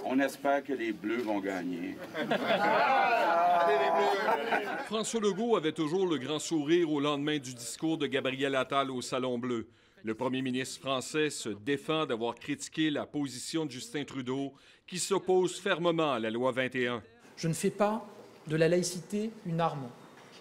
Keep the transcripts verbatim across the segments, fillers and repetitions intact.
On espère que les Bleus vont gagner. François Legault avait toujours le grand sourire au lendemain du discours de Gabriel Attal au Salon Bleu. Le premier ministre français se défend d'avoir critiqué la position de Justin Trudeau, qui s'oppose fermement à la loi vingt et un. Je ne fais pas de la laïcité une arme,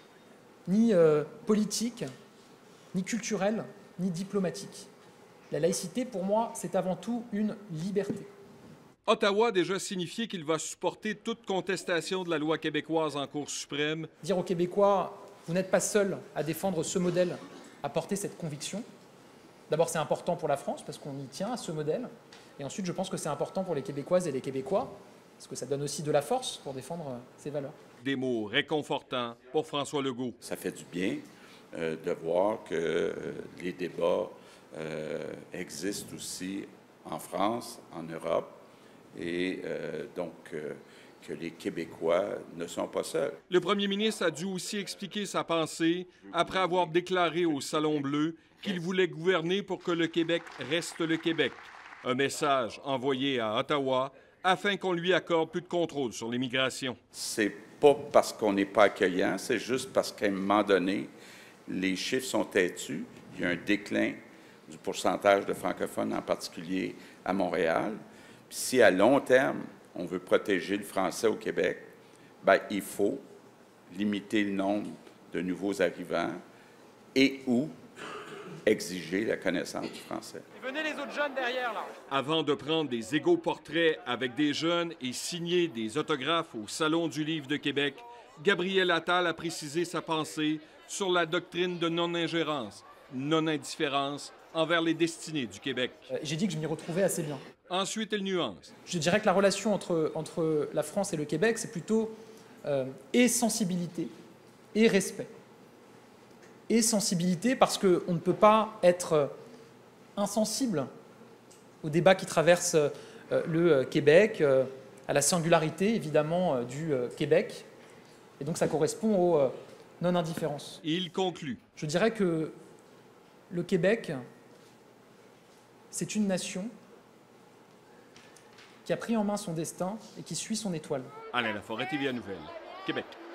ni euh, politique, ni culturelle, ni diplomatique. La laïcité, pour moi, c'est avant tout une liberté. Ottawa a déjà signifié qu'il va supporter toute contestation de la loi québécoise en Cour suprême. Dire aux Québécois, vous n'êtes pas seuls à défendre ce modèle, à porter cette conviction. D'abord, c'est important pour la France, parce qu'on y tient à ce modèle. Et ensuite, je pense que c'est important pour les Québécoises et les Québécois, parce que ça donne aussi de la force pour défendre ces valeurs. Des mots réconfortants pour François Legault. Ça fait du bien euh, de voir que euh, les débats euh, existent aussi en France, en Europe, et euh, donc euh, que les Québécois ne sont pas seuls. Le premier ministre a dû aussi expliquer sa pensée après avoir déclaré au Salon Bleu qu'il voulait gouverner pour que le Québec reste le Québec. Un message envoyé à Ottawa afin qu'on lui accorde plus de contrôle sur l'immigration. C'est pas parce qu'on n'est pas accueillant, c'est juste parce qu'à un moment donné, les chiffres sont têtus. Il y a un déclin du pourcentage de francophones, en particulier à Montréal. Puis si à long terme, on veut protéger le français au Québec, bien, il faut limiter le nombre de nouveaux arrivants et ou exiger la connaissance du français. Et venez les autres jeunes derrière, là. Avant de prendre des égaux portraits avec des jeunes et signer des autographes au Salon du Livre de Québec, Gabriel Attal a précisé sa pensée sur la doctrine de non-ingérence, non-indifférence envers les destinées du Québec. Euh, J'ai dit que je m'y retrouvais assez bien. Ensuite, il nuance. Je dirais que la relation entre, entre la France et le Québec, c'est plutôt euh, et sensibilité et respect. Et sensibilité parce qu'on ne peut pas être insensible au débat qui traverse euh, le euh, Québec, euh, à la singularité évidemment euh, du euh, Québec. Et donc ça correspond aux euh, non-indifférence. Il conclut. Je dirais que le Québec, c'est une nation qui a pris en main son destin et qui suit son étoile. Alain Laforêt, T V A Nouvelles, Québec.